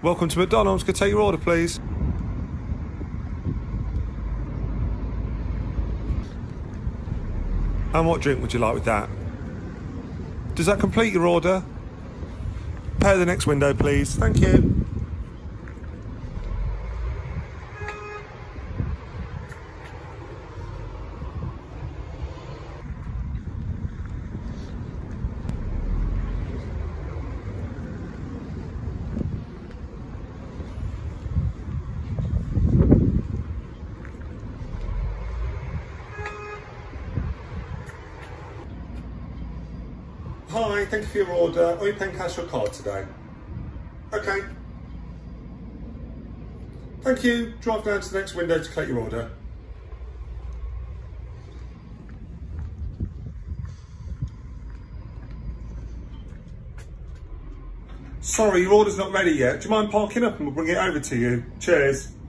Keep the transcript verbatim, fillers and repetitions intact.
Welcome to McDonald's. Could I take your order, please? And what drink would you like with that? Does that complete your order? Pay the next window, please. Thank you. Hi, thank you for your order. Are you paying cash or card today? Okay. Thank you. Drive down to the next window to collect your order. Sorry, your order's not ready yet. Do you mind parking up and we'll bring it over to you? Cheers.